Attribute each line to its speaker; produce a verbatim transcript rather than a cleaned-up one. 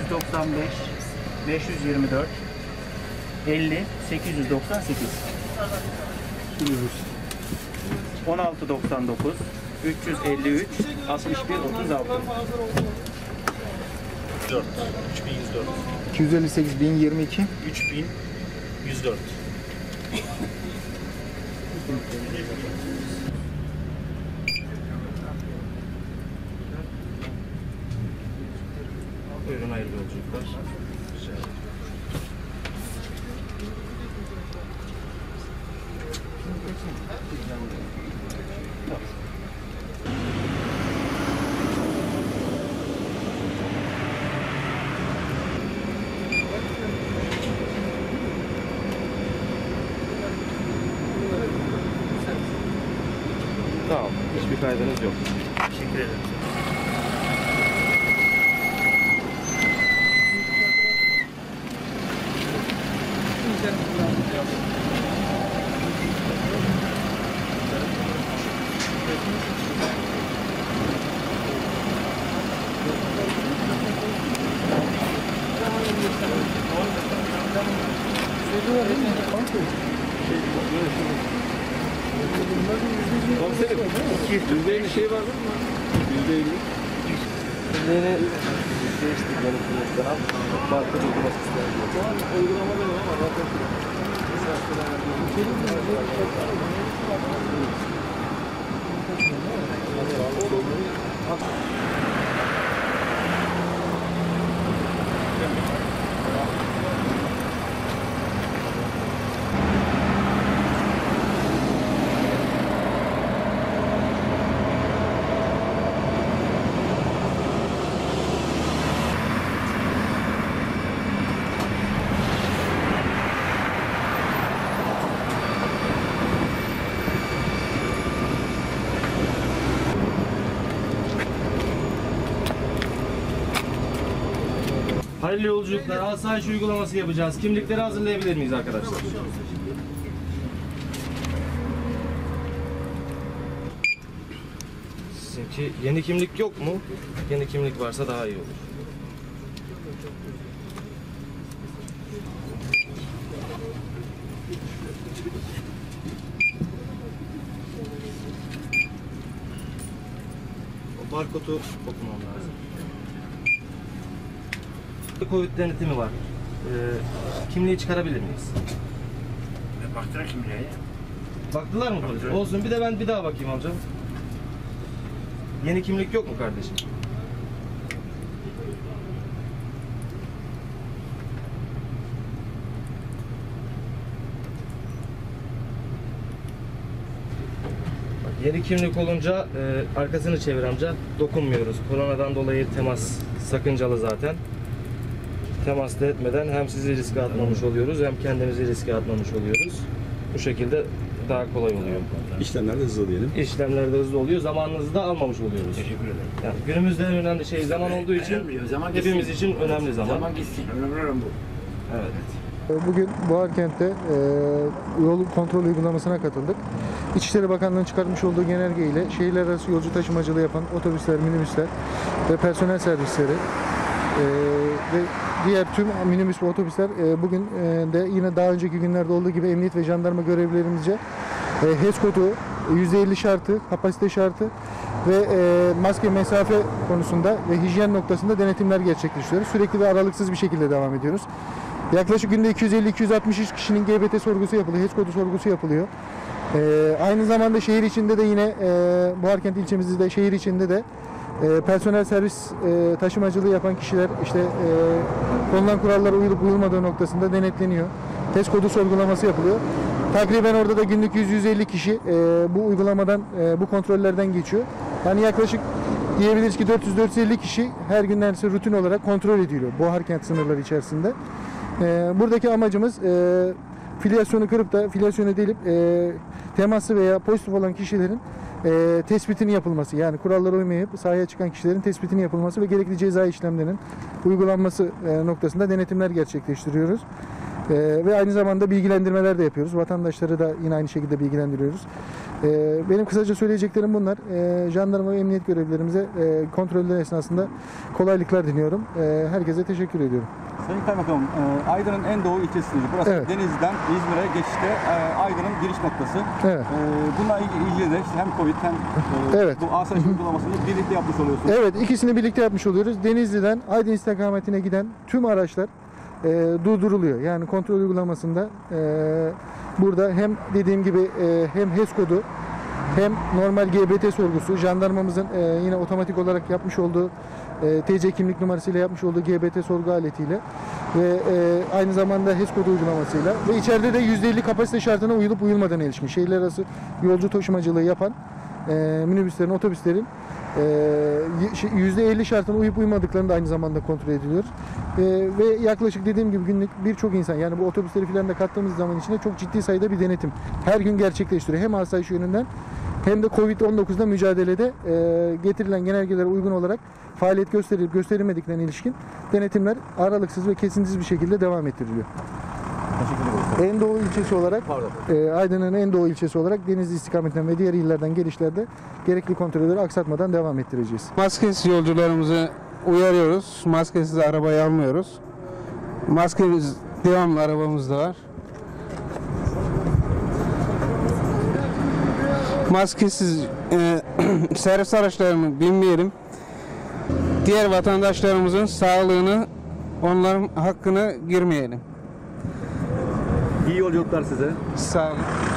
Speaker 1: yüz doksan beş, beş yüz yirmi dört, elli, sekiz yüz doksan sekiz. on altı doksan dokuz, üç yüz elli üç, altmış bir otuz altı.
Speaker 2: dört, üç bin yüz dört.
Speaker 3: iki yüz elli sekiz bin yirmi iki.
Speaker 2: üç bin yüz dört.
Speaker 1: Buyurun, hayırlı yolculuklar. Tamam, hiçbir kaydınız yok.
Speaker 2: Teşekkür ederim.
Speaker 1: Komiserim, yüzde elli şey var mı? Yüzde elli. Yeni değiştik benim kılıçtan. Farklı duyulması istedim. Şu an uygulamada yok ama zaten
Speaker 4: Hayırlı yolculuklar. Asayiş uygulaması yapacağız. Kimlikleri hazırlayabilir miyiz arkadaşlar? Sizinki yeni kimlik yok mu? Yeni kimlik varsa daha iyi olur. O barkodu okumam lazım. Covid denetimi var. Ee, kimliği çıkarabilir miyiz?
Speaker 2: Baktıra kimliğe.
Speaker 4: Baktılar mı polis? Olsun, bir de ben bir daha bakayım amcam. Yeni kimlik yok mu kardeşim? Bak, yeni kimlik olunca e, arkasını çevir amca. Dokunmuyoruz. Koronadan dolayı temas sakıncalı zaten. Temas etmeden hem sizi riske atmamış oluyoruz hem kendimizi riske atmamış oluyoruz. Bu şekilde daha kolay oluyor.
Speaker 5: İşlemler de hızlı diyelim.
Speaker 4: İşlemler de hızlı oluyor, zamanınızı da almamış oluyoruz.
Speaker 2: Teşekkür ederim.
Speaker 4: Yani günümüzde en önemli şey zaman olduğu için
Speaker 2: Önemli, zaman
Speaker 4: hepimiz
Speaker 2: gitsin.
Speaker 4: için önemli zaman.
Speaker 2: Zaman gitsin. Önemli olan bu.
Speaker 4: Evet.
Speaker 3: Bugün Buharkent'te e, yol kontrol uygulamasına katıldık. İçişleri Bakanlığı'nın çıkartmış olduğu genelge ile şehirler arası yolcu taşımacılığı yapan otobüsler, minibüsler ve personel servisleri e, ve diğer tüm minibüs ve otobüsler e, bugün e, de yine daha önceki günlerde olduğu gibi emniyet ve jandarma görevlilerimizce e, H E S kodu, yüzde elli şartı, kapasite şartı ve e, maske mesafe konusunda ve hijyen noktasında denetimler gerçekleştiriyoruz. Sürekli ve aralıksız bir şekilde devam ediyoruz. Yaklaşık günde iki yüz elli iki yüz altmış üç kişinin G B T sorgusu yapılıyor, H E S kodu sorgusu yapılıyor. Ee, aynı zamanda şehir içinde de yine e, Buharkent ilçemizde de şehir içinde de e, personel servis e, taşımacılığı yapan kişiler işte e, konulan kurallara uyulup uyulmadığı noktasında denetleniyor. H E S kodu sorgulaması yapılıyor. Takriben orada da günlük yüz yüz elli kişi e, bu uygulamadan, e, bu kontrollerden geçiyor. Yani yaklaşık diyebiliriz ki dört yüz dört yüz elli kişi her gün neredeyse rutin olarak kontrol ediliyor Buharkent sınırları içerisinde. E, buradaki amacımız e, filyasyonu kırıp da filyasyonu delip e, teması veya pozitif olan kişilerin e, tespitini yapılması, yani kurallara uymayıp sahaya çıkan kişilerin tespitini yapılması ve gerekli ceza işlemlerinin uygulanması e, noktasında denetimler gerçekleştiriyoruz. Ee, ve aynı zamanda bilgilendirmeler de yapıyoruz. Vatandaşları da yine aynı şekilde bilgilendiriyoruz. Ee, benim kısaca söyleyeceklerim bunlar. Ee, jandarma ve emniyet görevlilerimize e, kontroller esnasında kolaylıklar diliyorum. Ee, herkese teşekkür ediyorum.
Speaker 5: Sayın Kaymakamım, e, Aydın'ın en doğu ilçesidir. Burası
Speaker 3: Evet.
Speaker 5: Denizli'den İzmir'e geçişte e, Aydın'ın giriş noktası.
Speaker 3: Evet.
Speaker 5: E, bununla ilgili de işte hem Covid hem e,
Speaker 3: Evet.
Speaker 5: bu asayiş uygulamasını birlikte yapmış oluyorsunuz.
Speaker 3: Evet, ikisini birlikte yapmış oluyoruz. Denizli'den Aydın istikametine giden tüm araçlar e, durduruluyor. Yani kontrol uygulamasında e, burada hem dediğim gibi e, hem H E S kodu hem normal G B T sorgusu, jandarmamızın e, yine otomatik olarak yapmış olduğu e, T C kimlik numarasıyla yapmış olduğu G B T sorgu aletiyle ve e, aynı zamanda H E S kodu uygulamasıyla ve içeride de yüzde elli kapasite şartına uyulup uyulmadığına ilişkin şehirler arası yolcu taşımacılığı yapan e, minibüslerin, otobüslerin e, yüzde elli şartına uyup uymadıklarını da aynı zamanda kontrol ediliyor. E, ve yaklaşık dediğim gibi günlük birçok insan, yani bu otobüsleri filan da kattığımız zaman içinde çok ciddi sayıda bir denetim her gün gerçekleştiriyor. Hem asayiş yönünden hem de Covid on dokuz'da mücadelede e, getirilen genelgelere uygun olarak faaliyet gösterilip gösterilmediklerine ilişkin denetimler aralıksız ve kesintisiz bir şekilde devam ettiriliyor.
Speaker 5: Teşekkür ederim.
Speaker 3: En doğu ilçesi olarak, e, Aydın'ın en doğu ilçesi olarak Denizli istikametinden ve diğer illerden gelişlerde gerekli kontrolleri aksatmadan devam ettireceğiz.
Speaker 6: Maskesiz yolcularımızı uyarıyoruz. Maskesiz arabayı almıyoruz. Maskemiz devamlı arabamızda var. Maskesiz e, servis araçlarını binmeyelim. Diğer vatandaşlarımızın sağlığını, onların hakkını girmeyelim.
Speaker 5: İyi yolculuklar size.
Speaker 6: Sağ olun.